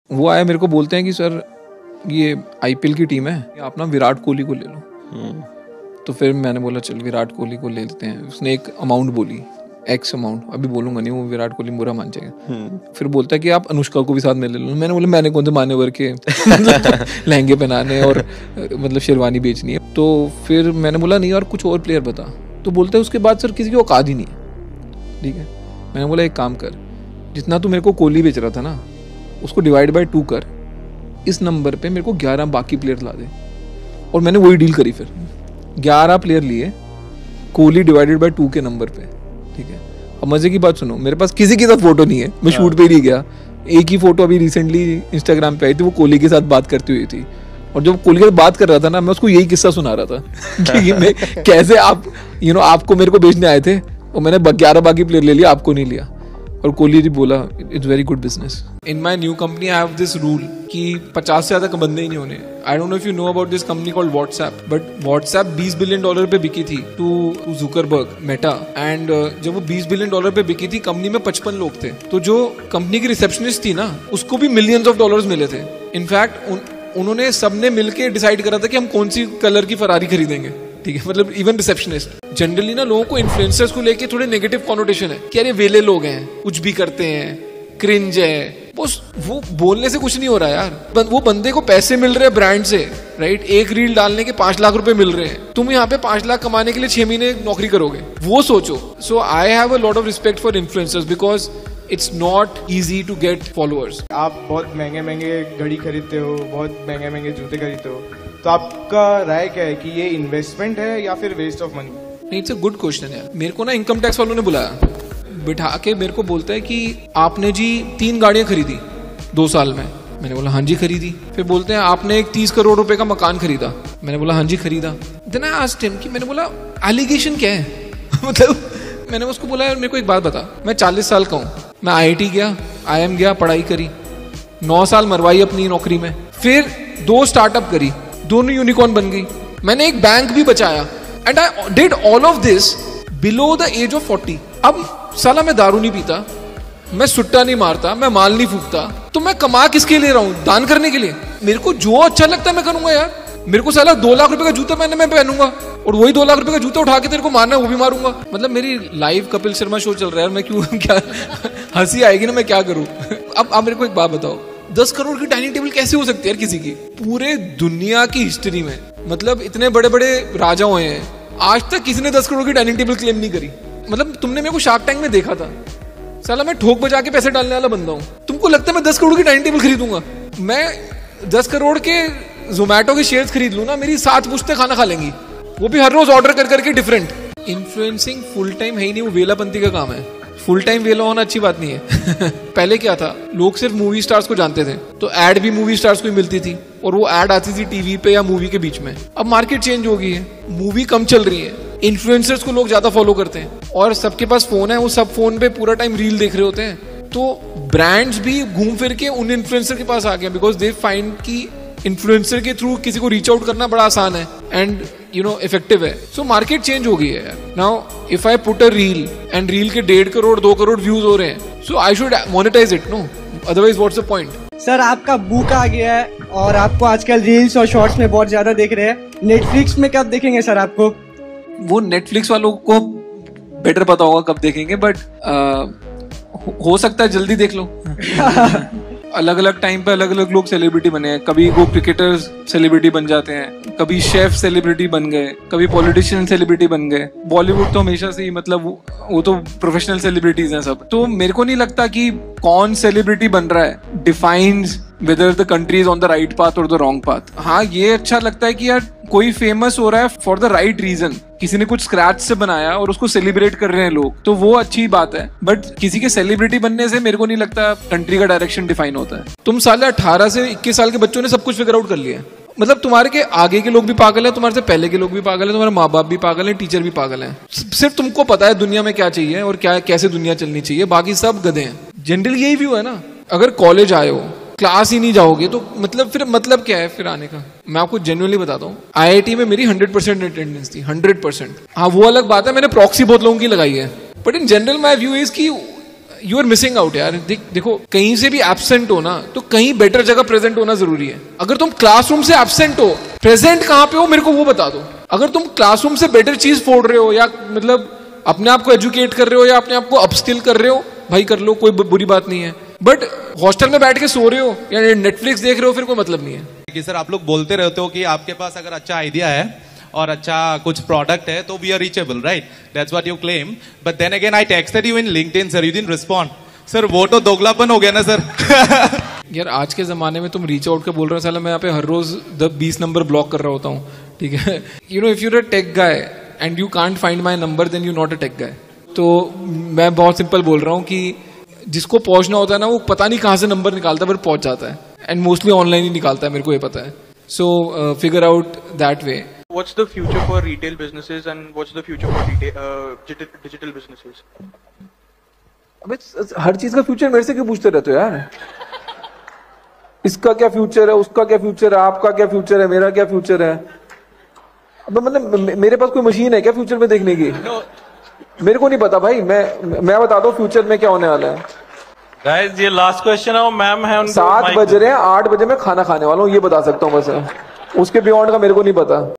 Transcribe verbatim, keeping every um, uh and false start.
वो आया मेरे को बोलते हैं कि सर ये आईपीएल की टीम है, आप ना विराट कोहली को ले लो। तो फिर मैंने बोला चल विराट कोहली को ले लेते हैं। उसने एक अमाउंट बोली, एक्स अमाउंट, अभी बोलूंगा नहीं, वो विराट कोहली बुरा मान जाएगा। फिर बोलता है कि आप अनुष्का को भी साथ में ले लो। मैंने बोला मैंने कौन से माने वर के लहंगे पहनाने और मतलब शेरवानी बेचनी है। तो फिर मैंने बोला नहीं और कुछ और प्लेयर बता। तो बोलता है उसके बाद सर किसी की औकात ही नहीं है। ठीक है, मैंने बोला एक काम कर, जितना तू मेरे को कोहली बेच रहा था ना उसको डिवाइड बाय टू कर, इस नंबर पे मेरे को ग्यारह बाकी प्लेयर ला दे। और मैंने वही डील करी, फिर ग्यारह प्लेयर लिए कोहली डिवाइडेड बाय टू के नंबर पे। ठीक है, अब मजे की बात सुनो, मेरे पास किसी के साथ फोटो नहीं है, मैं शूट पे नहीं गया। एक ही फोटो अभी रिसेंटली इंस्टाग्राम पे आई थी, वो कोहली के साथ बात करती हुई थी। और जब कोहली के साथ बात कर रहा था ना, मैं उसको यही किस्सा सुना रहा था कि मैं कैसे आप यू नो आपको मेरे को बेचने आए थे और मैंने ग्यारह बाकी प्लेयर ले लिया, आपको नहीं लिया। और कोहली जी बोला it's very good business. In my new company I have this rule कि पचास से ज्यादा बंदे ही नहीं होने। I don't know if you know about this company called WhatsApp, but WhatsApp बीस बिलियन डॉलर पे बिकी थी टू जुकरबर्ग मेटा। एंड जब वो बीस बिलियन डॉलर पे बिकी थी, कंपनी में पचपन लोग थे। तो जो कंपनी की रिसेप्शनिस्ट थी ना, उसको भी मिलियंस ऑफ डॉलर्स मिले थे। इनफैक्ट उन, उन्होंने सबने मिलके डिसाइड करा था कि हम कौन सी कलर की फरारी खरीदेंगे। ठीक है, मतलब इवन रिसेप्शनिस्ट। जनरली ना लोगों को इन्फ्लुएंसर्स को लेके थोड़े नेगेटिव कॉनोटेशन है कि अरे वेले लोग हैं, कुछ भी करते हैं, क्रिंज है। वो वो बोलने से कुछ नहीं हो रहा यार। वो बंदे को पैसे मिल रहे हैं ब्रांड से, राइट? एक रील डालने के पांच लाख रुपए मिल रहे हैं। तुम यहाँ पे पांच लाख कमाने के लिए छह महीने नौकरी करोगे, वो सोचो। So I have a lot of respect for influencers because it's not easy to get followers. आप बहुत महंगे महंगे घड़ी खरीदते हो, बहुत महंगे महंगे जूते खरीदते हो, तो आपका राय क्या है कि ये इन्वेस्टमेंट है या फिर वेस्ट ऑफ मनी? नहीं, इट्स अ गुड क्वेश्चन है। मेरे को ना इनकम टैक्स वालों ने बुलाया, बिठा के मेरे को बोलता है कि आपने जी तीन गाड़ियां खरीदी दो साल में। मैंने बोला हाँ जी खरीदी। फिर बोलते हैं आपने एक तीस करोड़ रुपए का मकान खरीदा। मैंने बोला हाँ जी खरीदा। देन आई आस्क्ड हिम कि मैंने बोला एलिगेशन क्या है मतलब मैंने उसको बोला यार मेरे को एक बात बता, मैं चालीस साल का हूँ, मैं आई आई टी गया, आई एम गया, पढ़ाई करी, नौ साल मरवाई अपनी नौकरी में, फिर दो स्टार्टअप करी, दोनों यूनिकॉर्न बन गई, मैंने एक बैंक भी बचाया, and I did all of this below the age of forty. अब साला मैं दारू नहीं पीता, मैं सुट्टा नहीं मारता, मैं माल नहीं फूकता, तो मैं कमा किसके लिए रहा हूं? दान करने के लिए। मेरे को जो अच्छा लगता है मैं करूंगा यार। मेरे को साला दो लाख रुपए का जूता पहनने मैं पहनूंगा, और वही दो लाख रुपए का जूता उठा के तेरे को मारना है वो भी मारूंगा। मतलब मेरी लाइव कपिल शर्मा शो चल रहा है, मैं क्यों क्या हंसी आएगी ना, मैं क्या करूं? अब आप मेरे को एक बात बताओ, दस करोड़ की डाइनिंग टेबल कैसे हो सकती है यार किसी की? पूरे दुनिया की हिस्ट्री में मतलब इतने बड़े बड़े राजा हुए हैं, आज तक किसी ने दस करोड़ की डाइनिंग टेबल क्लेम नहीं करी। मतलब तुमने मेरे को शार्क टैंक में देखा था, साला मैं ठोक बजा के पैसे डालने वाला बंदा हूँ। तुमको लगता है मैं दस करोड़ की डाइनिंग टेबल खरीदूंगा? मैं दस करोड़ के जोमैटो के शेयर्स खरीद लूं ना, मेरी सात पुश्तें खाना खा लेंगी, वो भी हर रोज ऑर्डर कर करके डिफरेंट। इन्फ्लुएंसिंग फुल टाइम है ही नहीं, वो वेलापंती का काम है। फुल टाइम वेला होना अच्छी बात नहीं है। पहले क्या था, लोग सिर्फ मूवी स्टार्स को जानते थे, तो एड भी मूवी स्टार्स को ही मिलती थी, और वो एड आती थी टीवी पे या मूवी के बीच में। अब मार्केट चेंज हो गई है, मूवी कम चल रही है, इन्फ्लुएंसर्स को लोग ज्यादा फॉलो करते हैं, और सबके पास फोन है, वो सब फोन पे पूरा टाइम रील देख रहे होते हैं। तो ब्रांड्स भी घूम फिर के उन इन्फ्लुएंसर के पास आ गए, बिकॉज दे फाइंड कि इन्फ्लुएंसर के थ्रू किसी को रीच आउट करना बड़ा आसान है एंड यू नो इफेक्टिव है। सो मार्केट चेंज हो गई है यार। Now if I put a reel and reel के डेढ़ करोड़ दो करोड़ व्यूज हो रहे हैं, so I should monetize it, no otherwise what's the point? Sir आपका बुक आ गया है और आपको आजकल रील्स और शॉर्ट्स में बहुत ज्यादा देख रहे हैं, नेटफ्लिक्स में कब देखेंगे सर आपको? वो नेटफ्लिक्स वालों को बेटर पता होगा कब देखेंगे, बट हो सकता है जल्दी देख लो। अलग अलग टाइम पे अलग अलग लोग सेलिब्रिटी बने हैं। कभी वो क्रिकेटर्स सेलिब्रिटी बन जाते हैं, कभी शेफ सेलिब्रिटी बन गए, कभी पॉलिटिशियन सेलिब्रिटी बन गए। बॉलीवुड तो हमेशा से ही मतलब वो, वो तो प्रोफेशनल सेलिब्रिटीज हैं सब। तो मेरे को नहीं लगता कि कौन सेलिब्रिटी बन रहा है defiance whether the country is on the right path or the wrong path। हाँ, ये अच्छा लगता है कि यार कोई फेमस हो रहा है फॉर द राइट रीजन, किसी ने कुछ स्क्रैच से बनाया और उसको सेलिब्रेट कर रहे हैं लोग, तो वो अच्छी बात है। बट किसी के सेलिब्रिटी बनने से मेरे को नहीं लगता कंट्री का डायरेक्शन डिफाइन होता है। तुम साले अठारह से इक्कीस साल के बच्चों ने सब कुछ फिगर आउट कर लिया। मतलब तुम्हारे के आगे के लोग भी पागल है, तुम्हारे से पहले के लोग भी पागल है, तुम्हारे माँ बाप भी पागल है, टीचर भी पागल है। सिर्फ तुमको पता है दुनिया में क्या चाहिए और क्या कैसे दुनिया चलनी चाहिए, बाकी सब गधे हैं। जनरली यही व्यू है ना। अगर कॉलेज आए हो, क्लास ही नहीं जाओगे तो मतलब फिर मतलब क्या है फिर आने का? मैं आपको जेन्युइनली बताता हूँ, आई आई टी में मेरी हंड्रेड परसेंट अटेंडेंस थी, हंड्रेड परसेंट। हाँ, वो अलग बात है, मैंने प्रॉक्सी बहुत लोगों की लगाई है, but in general my view is कि यू आर मिसिंग आउट यार। देख देखो, कहीं से भी एब्सेंट हो ना तो कहीं बेटर जगह प्रेजेंट होना जरूरी है। अगर तुम क्लासरूम से एब्सेंट हो, प्रेजेंट कहाँ पे हो मेरे को वो बता दो। अगर तुम क्लासरूम से बेटर चीज फोड़ रहे हो, या मतलब अपने आप को एजुकेट कर रहे हो, या अपने आप को अपस्किल कर रहे हो, भाई कर लो, कोई बुरी बात नहीं है। बट हॉस्टल में बैठ के सो रहे हो या नेटफ्लिक्स देख रहे हो, फिर कोई मतलब नहीं है। कि सर आप लोग बोलते रहते हो कि आपके पास अगर अच्छा आइडिया है और अच्छा कुछ प्रोडक्ट है तो we are reachable, right? That's what you claim, but then again I texted you in LinkedIn sir, you didn't respond. Sir वो तो दोगलापन हो गया ना सर। यार आज के जमाने में तुम रीच आउट के बोल रहे हो, साला मैं यहाँ पे हर रोज द बीस नंबर ब्लॉक कर रहा होता हूँ, ठीक है। You know, if you're a tech guy and you can't find my number, then you not a tech guy. तो मैं बहुत सिंपल बोल रहा हूँ कि जिसको पहुंचना होता है ना, वो पता नहीं कहाँ से नंबर निकालता है, पर पहुंच जाता है। एंड मोस्टली ऑनलाइन ही निकालता है, मेरे को ये पता है। So figure out that way. What's the future for retail businesses and what's the future for retail, uh, digital, digital businesses? अबे हर चीज का फ्यूचर मेरे से क्यों पूछते रहते हो यार? इसका क्या फ्यूचर है, उसका क्या फ्यूचर है, आपका क्या फ्यूचर है, मेरा क्या फ्यूचर है? अब मतलब मेरे पास कोई मशीन है क्या फ्यूचर में देखने की? no. मेरे को नहीं पता भाई। मैं मैं बताता हूँ फ्यूचर में क्या होने वाला है। गाइस ये लास्ट क्वेश्चन है, मैम है उनको सात बज रहे हैं, आठ बजे मैं खाना खाने वाला हूँ, ये बता सकता हूँ बस। उसके बियॉन्ड का मेरे को नहीं पता।